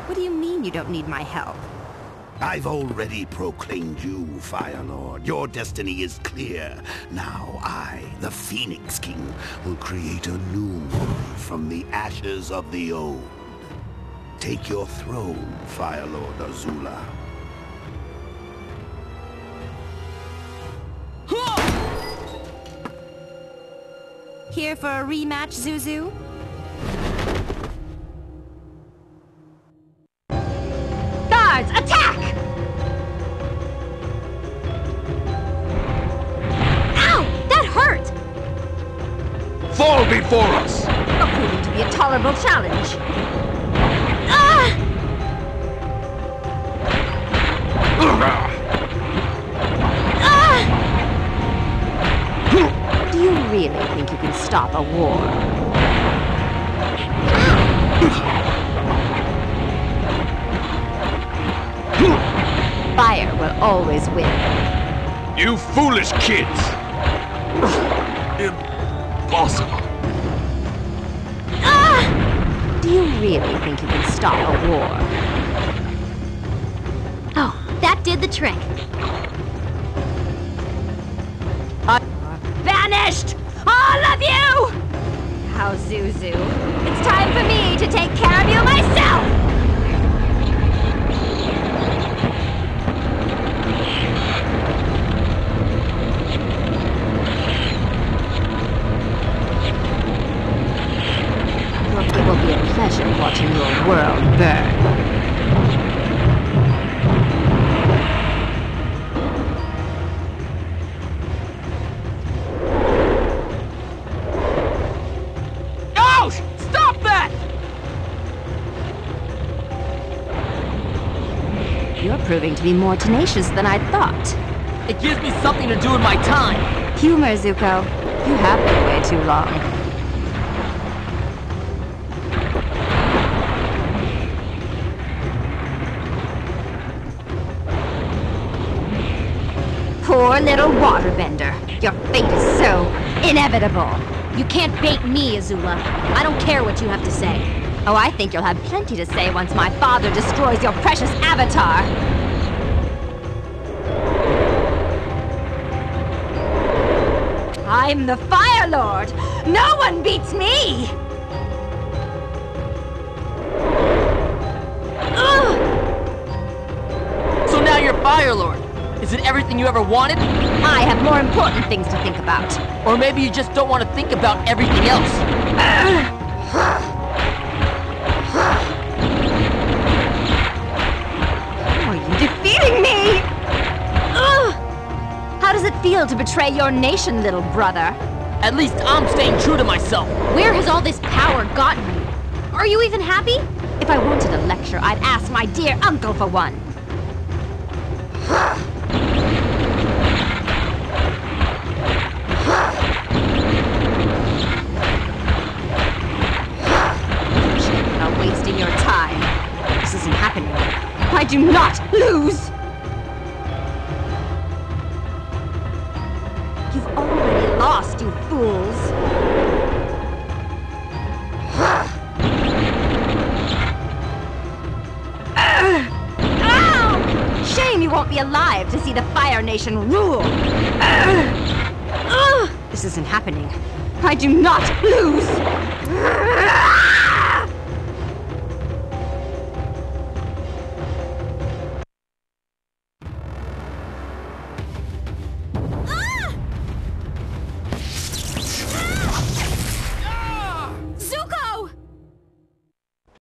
What do you mean you don't need my help? I've already proclaimed you, Fire Lord. Your destiny is clear. Now I, the Phoenix King, will create a new world from the ashes of the old. Take your throne, Fire Lord Azula. Here for a rematch, Zuzu? Guards, attack! Ow! That hurt! Fall before us! Proving to be a tolerable challenge. Ah! Do you really think you can stop a war? Fire will always win. You foolish kids! Impossible. Do you really think you can stop a war? Oh, that did the trick. Vanished! All of you! Now, Zuzu, it's time for me to take care of you myself! It will be a pleasure watching your world burn. You're proving to be more tenacious than I thought. It gives me something to do with my time. Humor, Zuko. You have been way too long. Poor little waterbender. Your fate is so inevitable. You can't bait me, Azula. I don't care what you have to say. Oh, I think you'll have plenty to say once my father destroys your precious avatar. I'm the Fire Lord! No one beats me! Ugh! So now you're Fire Lord. Is it everything you ever wanted? I have more important things to think about. Or maybe you just don't want to think about everything else. Are you defeating me? Ugh! How does it feel to betray your nation, little brother? At least I'm staying true to myself. Where has all this power gotten you? Are you even happy? If I wanted a lecture, I'd ask my dear uncle for one. You're wasting your time. This isn't happening. I do not lose! You've already lost, you fools! Shame you won't be alive to see the Fire Nation rule! This isn't happening. I do not lose!